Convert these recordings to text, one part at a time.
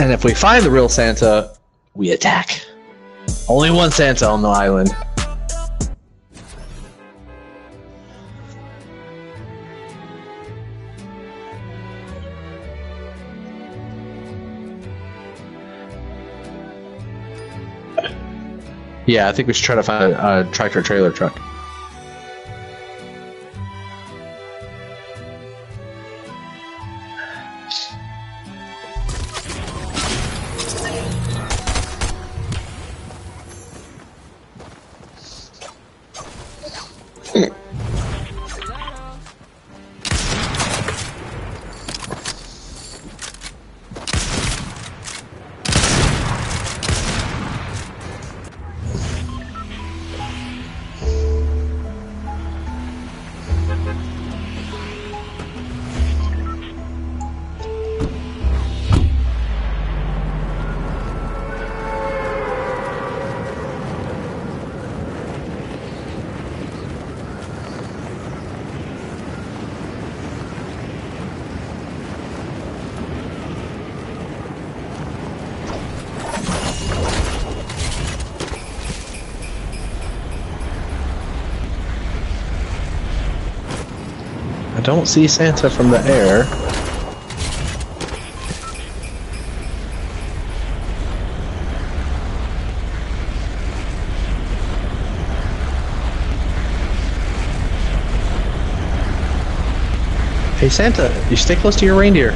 And if we find the real Santa, we attack. Only one Santa on the island. Yeah, I think we should try to find a tractor trailer truck. I don't see Santa from the air. Hey Santa, you stay close to your reindeer.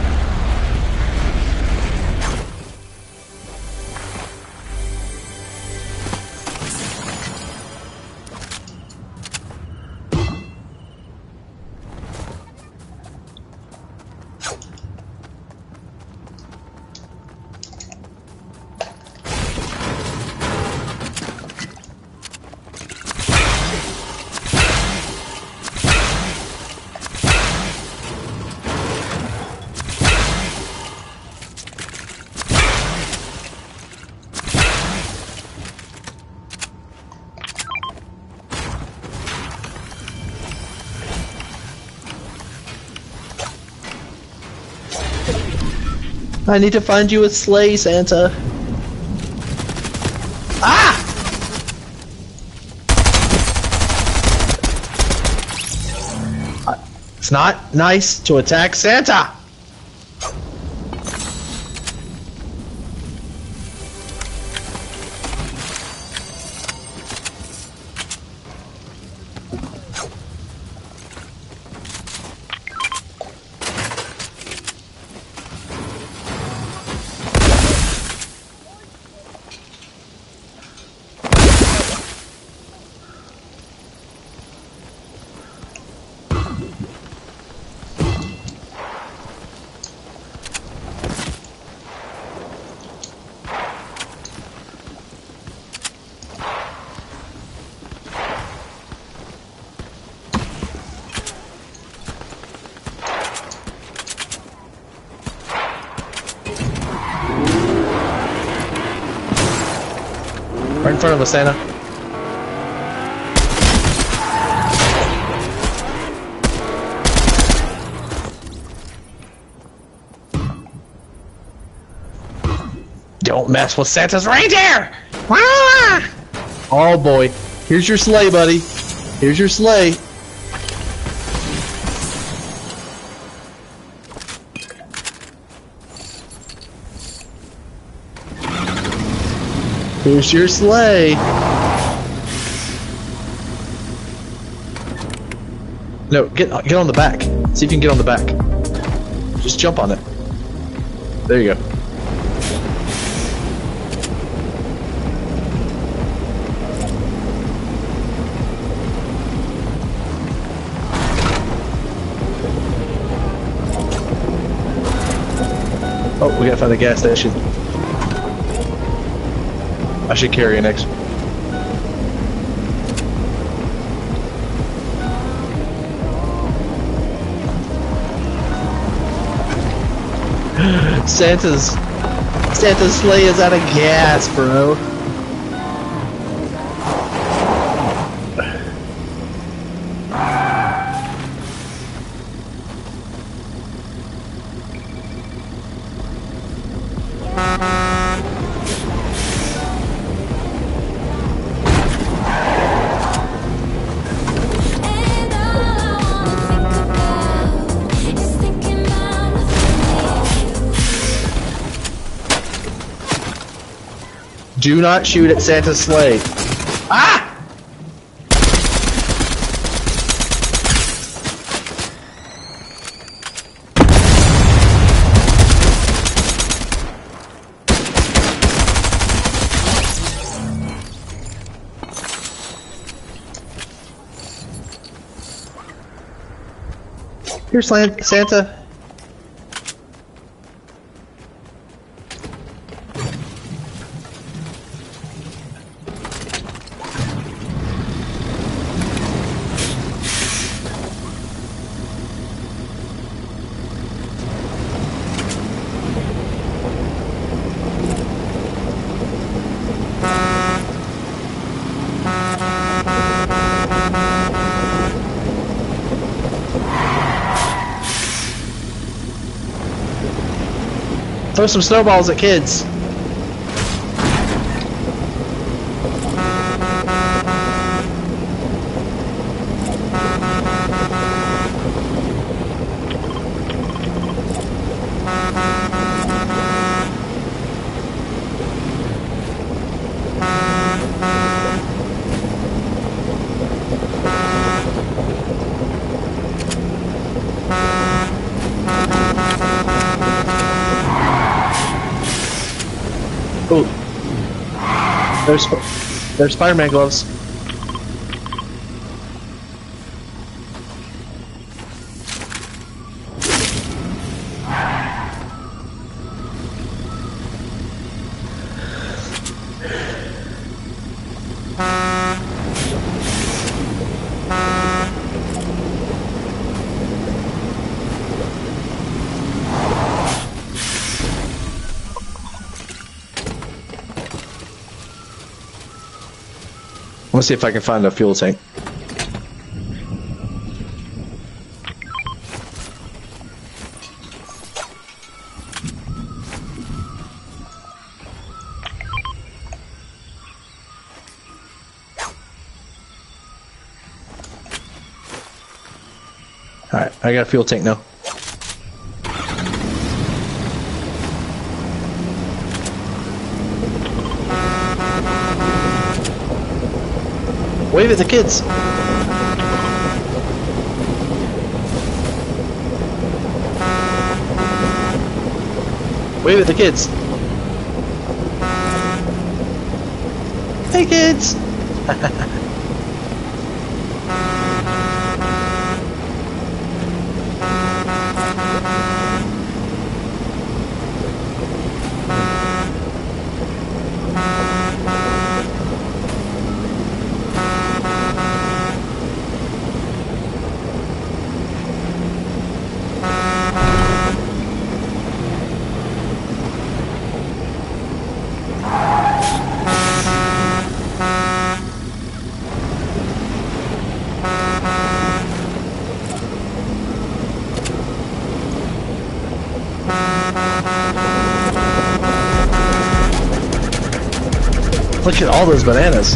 I need to find you a sleigh, Santa. Ah! It's not nice to attack Santa! Right in front of us, Santa. Don't mess with Santa's reindeer! Oh boy. Here's your sleigh, buddy. Here's your sleigh. Here's your sleigh. No, get on the back. See if you can get on the back. Just jump on it. There you go. Oh, we gotta find the gas station. I should carry an extra. Santa's sleigh is out of gas, bro. Do not shoot at Santa's sleigh. Ah! Here's Santa. Throw some snowballs at kids. Ooh. There's Spider-Man gloves. Let's see if I can find a fuel tank. Alright, I got a fuel tank now. Wave at the kids. Wave at the kids. Hey kids. Look at all those bananas.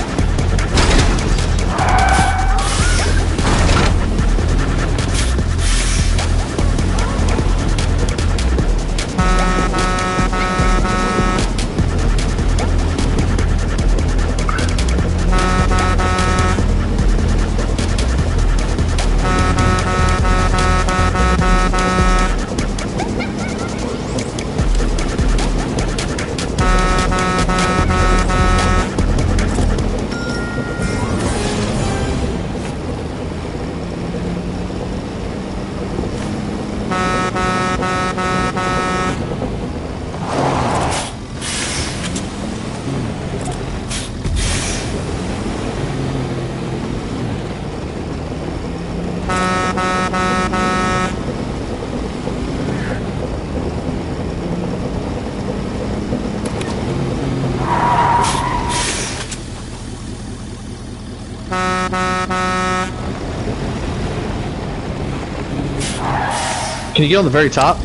Can you get on the very top?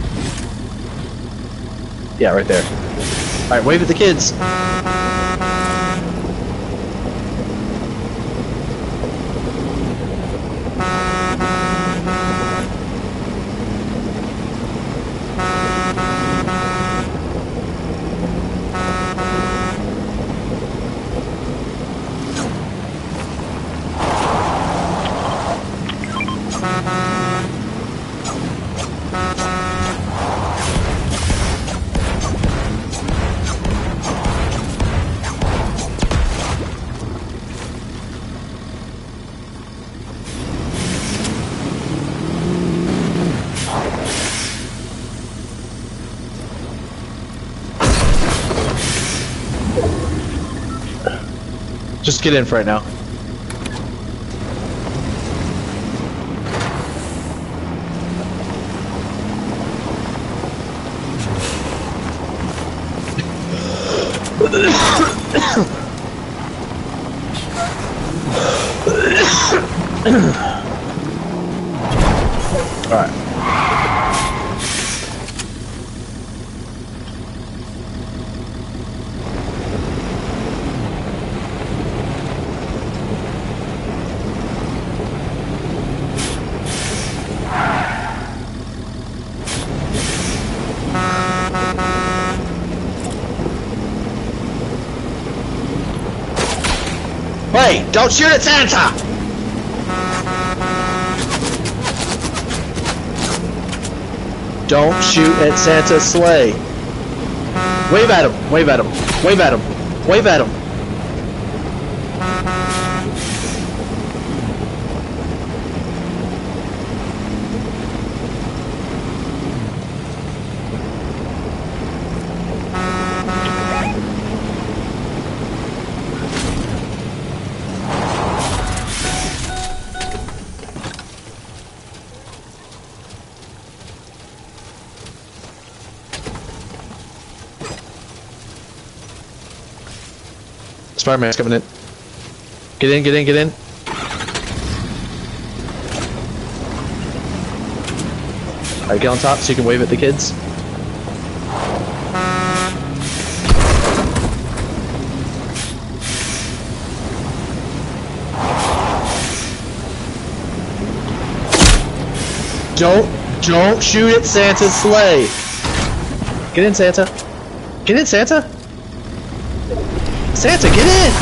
Yeah, right there. Alright, wave at the kids. Just get in for right now. All right. Hey, don't shoot at Santa! Don't shoot at Santa's sleigh. Wave at him, wave at him, wave at him, wave at him. Spider-Man's coming in. Get in, get in, get in. Alright, get on top so you can wave at the kids. Don't shoot at Santa's sleigh. Get in, Santa. Get in, Santa. Santa, get in!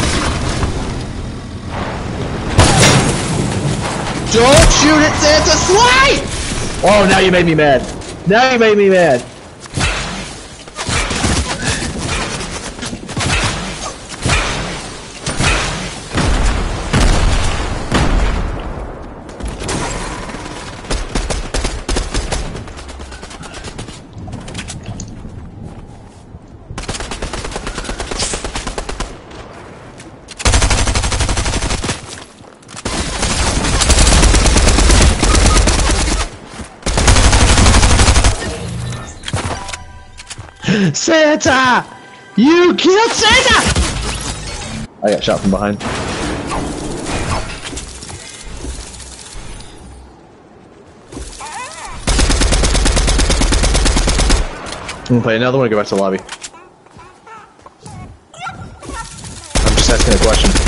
Don't shoot at Santa's sleigh! Oh, now you made me mad. Now you made me mad. Santa! You killed Santa! I got shot from behind. I'm gonna play another one and go back to the lobby. I'm just asking a question.